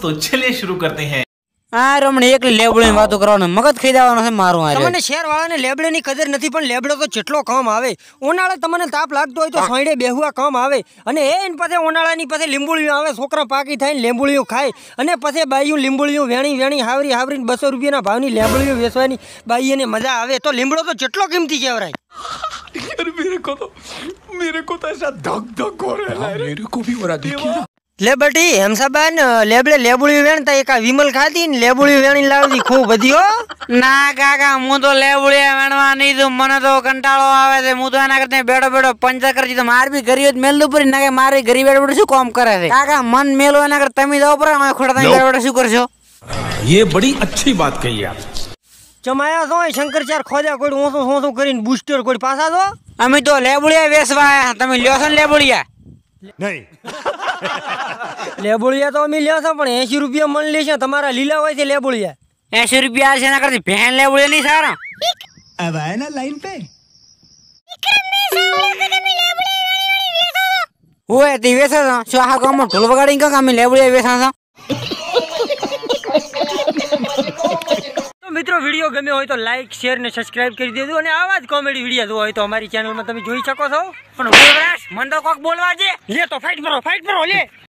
तो चलिए शुरू करते हैं। આ રમણી એકલી લેબડીની વાતો કરવાનો મગજ ખાઈ દેવાનો છે મારું આ તમને શહેર વાળાને લેબડીની કદર નથી પણ લેબડો તો જેટલો કામ આવે ઉનાળે તમને તાપ લાગતો હોય તો સોયડે બેહવા કામ આવે અને એન પછી ઉનાળાની પછી લીંબુળીઓ આવે છોકરા પાકી થઈને લીંબુળીઓ ખાય અને પછી બાઈયું લીંબુળીઓ વેણી હાવરીને 200 રૂપિયાના ભાવની લીંબુળીઓ વેચવાની બાઈઓને મજા આવે તો લીંબડો તો જેટલો કિંમતી કહેવાય। मेरे को तो ऐसा धक हो रहा है। मेरे को भी हो रहा देखिए ले बटी हमसाबान लेबड़े लेबुड़ी वेणता एक विमल खाती ने लेबुड़ी वेणी लावती खूब बधी हो ના કાકા હું તો લેબુડિયા વેણવા નહીં તો મને તો કંટાળો આવે છે હું તો એના કરતા બેડો પંચર કરી તો માર બી ગરીબ મેલું પડી ના કે મારી ગરીબ બેડો શું કામ કરે છે કાકા મન મેલો એના કરતા તમે જાવ પર ખોડા બેડો શું કરશો। ये बड़ी अच्छी बात कही आप। ચમાયા તો શંકરચાર ખોજા કોઈ હું કરીને બૂસ્ટર કોઈ પાછા દો અમે તો લેબુડિયા વેચવા આયા તમે લ્યો છો ને લેબુડિયા નહીં લેબુડિયા તો અમે લ્યો છો પણ 80 રૂપિયા મન લેશે તમારા લીલા હોય છે લેબુડિયા 80 રૂપિયા છે એના કરતી ભેણ લેબુડિયા નહીં સારા अब आए ना लाइन पे ઓય તે વેચો છો શું આ ગામમાં ઢોલ વગાડીને કાં અમે લેબુડિયા વેચા છો। મિત્રો વિડીયો ગમ્યો હોય તો લાઈક શેર ને સબસ્ક્રાઇબ કરી દેજો અને આવા જ કોમેડી વિડીયો જોવા હોય તો અમારી ચેનલમાં તમે જોઈ શકો છો। પણ મને તો કોક બોલવા છે લે તો ફાઇટ કરો લે।